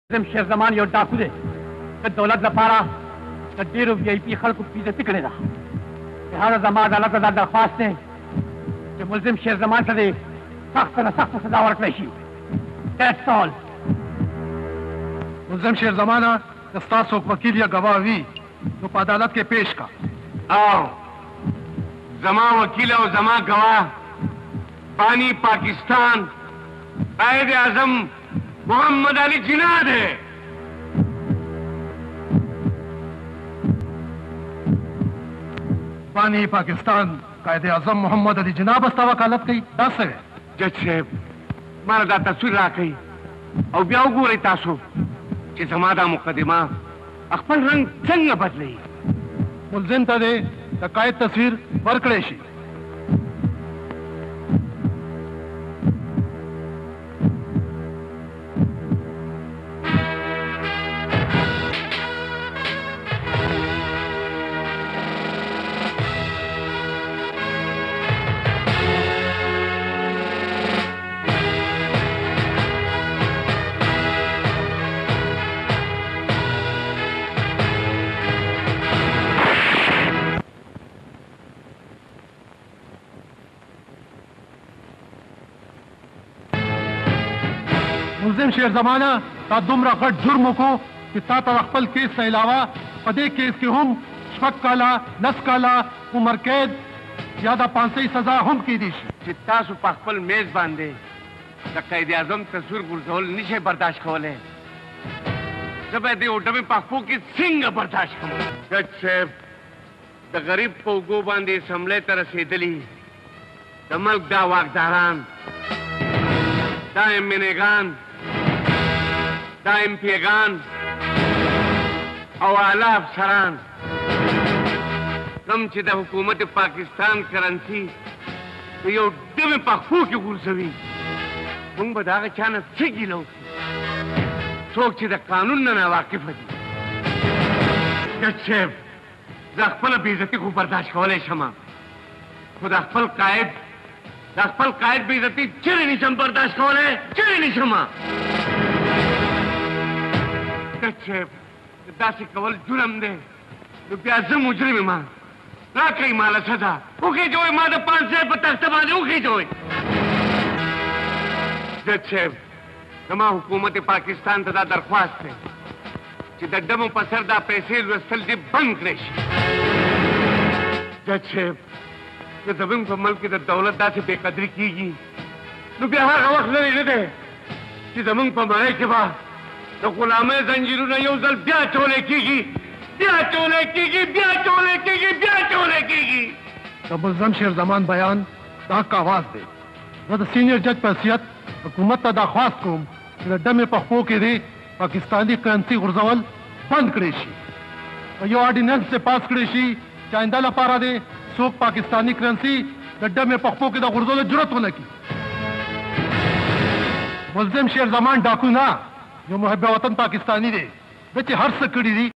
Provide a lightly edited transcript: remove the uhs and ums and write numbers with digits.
زم شیر زمان یو ډاکو دی د دولت لپاره د ډېرو وی آی پي خلکو بېعزتي کړې ده. لهذا زما عدالت ته دا درخواست دی چې ملزم شیر زمان ته د سخته نه سخته سزا ورکړی شي. That's all. ملزم شیر زمانه که ستا څوک وکیل یا ګواه وي نو په عدالت کې پیش کا. او زما وکیل او زما ګواه بانی پاکستان قائد اعظم محمد علی جناح ہے. بانی پاکستان قائد اعظم محمد علی جناح بستا وکالت کوي. دا څه دی؟ جج صاحب ماته دا تصویر راکړئ او بیا وګورئ تاسو چې زما دا مقدمه خپل رنګ څنګه بدلوي. ملزم ته دی د قائد تصویر ورکړی شي. ملزم شیر زمانه تا دومره غټ جرم وکړو چې تا ته خپل کیس نه علاوه په دې کیس کې هم 6 کاله 10 کاله عمر قید یا د 500 سزا هم کېدی شي. چې تاسو په خپل میز باندې د قائد اعظم تصویر غورځول نشئ برداشت کولی زه به دې اوډمې په خپو کې څنګه برداشت کوم. جج صاحب د غریب په اوږو باندې اسمبلۍ ته رسېدلي د ملک دا واکداران دا امینګان دا امپیګان او اعلی افسران کوم چې د حکومت پاکستان کرنسي په یو ډمې پخپو کې غورځوي موږ به د هغه چا نه څه ګیله وکړو څوک چې د قانون نه ناواقفه دي. جج صاحب زه خپله بېعزتي خو برداشت کولی شم خو د خپل قائد بېعزتي چیرې نشم برداشت کولی چیرې نشم. جج صاحب داسې کول جرم دی نو بیا زه مجرم یم راکړئ ماله سزا وخېجوئ ما د 500 په تخته باندې وخېجوئ. جج صاحب زما حکومت پاکستان ته دا درخواست دی چې د ډمو په سر دا پیسې لوستل دې بند کړی شي. جج صاحب که زموږ په ملک کې د دولت داسې بې قدري کېږي نو بیا هغه وخت لرې نه دی چې زموږ په مړی کې به د غلامۍ زنجیرونه یو ځل بیا چولی کېږي د ملزم شیر زمان بیان د حق آواز دی. زه د سینئر جج په حیثیت حکومت ته درخواست کوم چې د ډمې په خپو کې دی پاکستاني کرنسي غورځول بند کړی شي او یو آرډیننس یې پاس کړی شي چې آینده لپاره دی څوک پاکستاني کرنسي د ډمې په خپو کې د غورځولو جرأت ونه کړي. ملزم شیر زمان ډاکو نه یو محب وطن پاکستانی دی. ده چې هر څه کړي دي